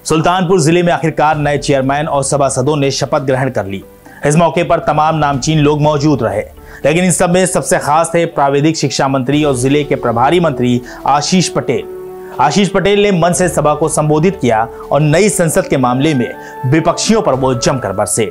सुल्तानपुर जिले में आखिरकार नए चेयरमैन और सभासदों ने शपथ ग्रहण कर ली। इस मौके पर तमाम नामचीन लोग मौजूद रहे, लेकिन इन सब में सबसे खास थे प्राविधिक शिक्षा मंत्री और जिले के प्रभारी मंत्री आशीष पटेल। आशीष पटेल ने मंच से सभा को संबोधित किया और नई संसद के मामले में विपक्षियों पर वो जमकर बरसे।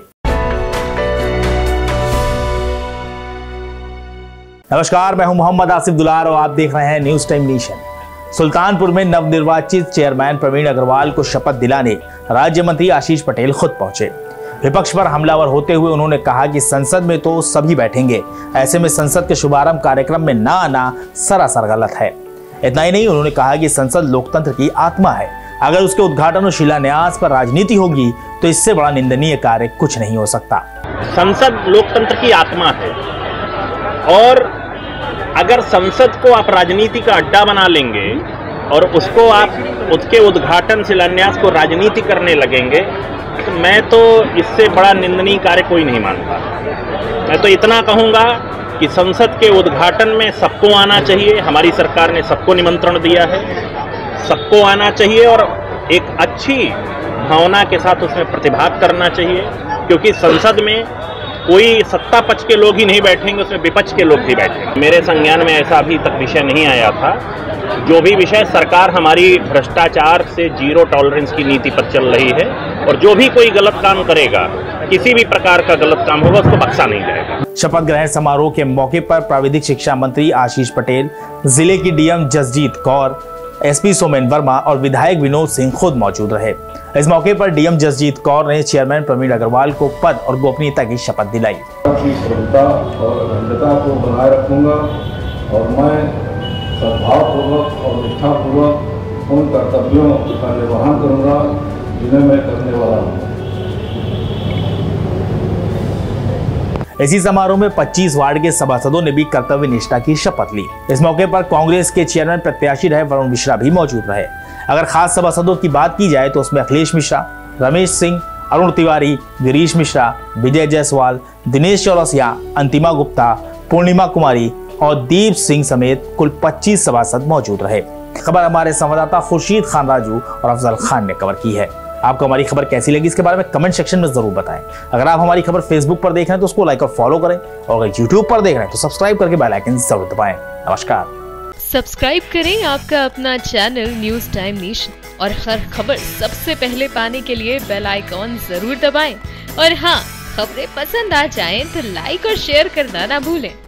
नमस्कार, मैं हूं मोहम्मद आसिफ दुलार और आप देख रहे हैं न्यूज टाइम नेशन। सुल्तानपुर में नवनिर्वाचित चेयरमैन प्रवीण अग्रवाल को शपथ दिलाने राज्य मंत्री आशीष पटेल खुद पहुंचे। विपक्ष पर हमलावर होते हुए उन्होंने कहा कि संसद में तो सभी बैठेंगे, ऐसे में संसद के शुभारंभ कार्यक्रम में ना आना सरासर गलत है। इतना ही नहीं, उन्होंने कहा कि संसद लोकतंत्र की आत्मा है, अगर उसके उद्घाटन और शिलान्यास पर राजनीति होगी तो इससे बड़ा निंदनीय कार्य कुछ नहीं हो सकता। संसद लोकतंत्र की आत्मा है और अगर संसद को आप राजनीति का अड्डा बना लेंगे और उसको आप उसके उद्घाटन शिलान्यास को राजनीति करने लगेंगे तो मैं तो इससे बड़ा निंदनीय कार्य कोई नहीं मानता। मैं तो इतना कहूँगा कि संसद के उद्घाटन में सबको आना चाहिए। हमारी सरकार ने सबको निमंत्रण दिया है, सबको आना चाहिए और एक अच्छी भावना के साथ उसमें प्रतिभाग करना चाहिए, क्योंकि संसद में कोई सत्ता पक्ष के लोग ही नहीं बैठेंगे, उसमें विपक्ष के लोग ही बैठेंगे। मेरे संज्ञान में ऐसा अभी तक विषय नहीं आया था। जो भी विषय, सरकार हमारी भ्रष्टाचार से जीरो टॉलरेंस की नीति पर चल रही है और जो भी कोई गलत काम करेगा, किसी भी प्रकार का गलत काम होगा, उसको बख्शा नहीं जाएगा। शपथ ग्रहण समारोह के मौके पर प्राविधिक शिक्षा मंत्री आशीष पटेल, जिले की डीएम जसजीत कौर, एसपी सोमेन वर्मा और विधायक विनोद सिंह खुद मौजूद रहे। इस मौके पर डीएम जसजीत कौर ने चेयरमैन प्रवीण अग्रवाल को पद और गोपनीयता की शपथ दिलाई। श्रद्धा और अखंडता को बनाए रखूंगा और मैं सद्भावपूर्वक और निष्ठापूर्वक उन कर्तव्यों का निर्वहन करूंगा जिन्हें मैं करने वाला हूँ। इसी समारोह में 25 वार्ड के सभासदों ने भी कर्तव्य निष्ठा की शपथ ली। इस मौके पर कांग्रेस के चेयरमैन प्रत्याशी रहे वरुण मिश्रा भी मौजूद रहे। अगर खास सभासदों की बात की जाए तो उसमें अखिलेश मिश्रा, रमेश सिंह, अरुण तिवारी, गिरीश मिश्रा, विजय जायसवाल, दिनेश चौरसिया, अंतिमा गुप्ता, पूर्णिमा कुमारी और दीप सिंह समेत कुल 25 सभासद मौजूद रहे। खबर हमारे संवाददाता खुर्शीद खान राजू और अफजल खान ने कवर की है। आपको हमारी खबर कैसी लगी इसके बारे में कमेंट सेक्शन में जरूर बताएं। अगर आप हमारी खबर फेसबुक पर देख रहे हैं तो उसको लाइक और फॉलो करें, और अगर यूट्यूब पर देख रहे हैं तो सब्सक्राइब करके बेल आइकन जरूर दबाएं। नमस्कार। सब्सक्राइब करें आपका अपना चैनल न्यूज टाइम नेशन और हर खबर सबसे पहले पाने के लिए बेल आइकॉन जरूर दबाएं। और हाँ, खबरें पसंद आ जाएं तो लाइक और शेयर करना ना भूलें।